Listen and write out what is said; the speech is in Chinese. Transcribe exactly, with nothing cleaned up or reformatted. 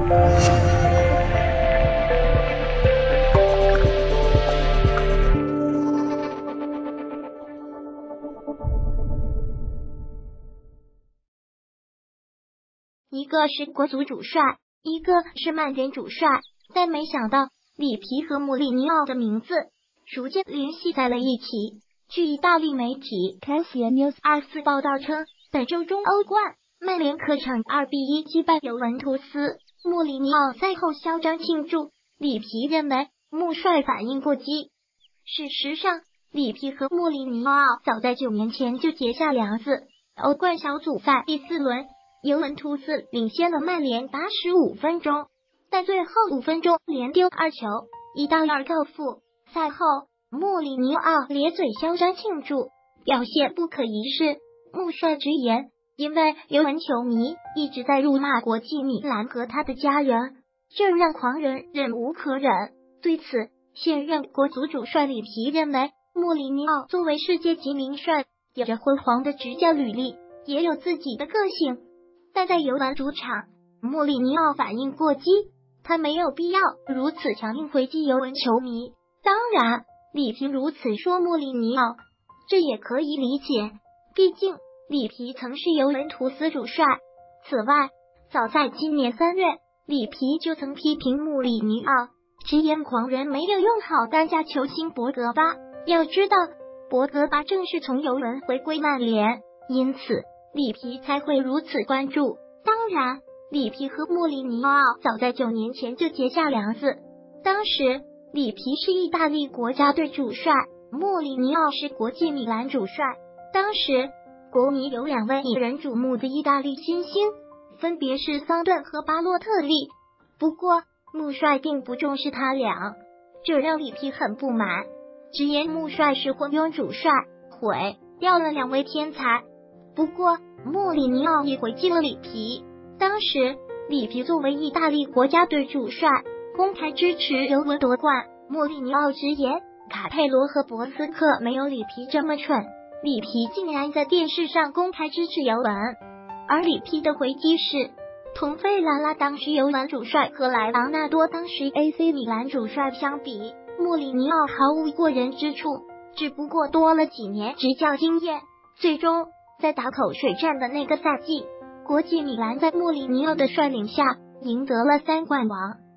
一个是国足主帅，一个是曼联主帅，但没想到里皮和穆里尼奥的名字逐渐联系在了一起。据意大利媒体 Cassia News 二十四报道称，本周中欧冠，曼联客场二比一击败尤文图斯，穆里尼奥赛后嚣张庆祝，里皮认为穆帅反应过激。事实上，里皮和穆里尼奥早在九年前就结下梁子。欧冠小组赛第四轮，尤文图斯领先了曼联八十五分钟，但最后五分钟连丢二球，一到二告负。赛后，穆里尼奥咧嘴嚣张庆祝，表现不可一世。穆帅直言，因为尤文球迷一直在辱骂国际米兰和他的家人，这让狂人忍无可忍。对此，现任国足主帅里皮认为，穆里尼奥作为世界级名帅，有着辉煌的执教履历，也有自己的个性。但在尤文主场，穆里尼奥反应过激，他没有必要如此强硬回击尤文球迷。当然，里皮如此说穆里尼奥，这也可以理解，毕竟里皮曾是尤文图斯主帅。此外，早在今年三月，里皮就曾批评穆里尼奥，直言狂人没有用好当家球星博格巴。要知道，博格巴正是从尤文回归曼联，因此里皮才会如此关注。当然，里皮和穆里尼奥早在九年前就结下梁子。当时，里皮是意大利国家队主帅，穆里尼奥是国际米兰主帅。当时，国米有两位引人瞩目的意大利新星，分别是桑顿和巴洛特利。不过，穆帅并不重视他俩，这让里皮很不满，直言穆帅是昏庸主帅，毁掉了两位天才。不过，穆里尼奥也回击了里皮。当时，里皮作为意大利国家队主帅，公开支持尤文夺冠。穆里尼奥直言，卡佩罗和博斯克没有里皮这么蠢。里皮竟然在电视上公开支持尤文，而里皮的回击是，同费拉拉当时尤文主帅和莱昂纳多当时 A C 米兰主帅相比，穆里尼奥毫无过人之处，只不过多了几年执教经验。最终，在打口水战的那个赛季，国际米兰在穆里尼奥的率领下赢得了三冠王。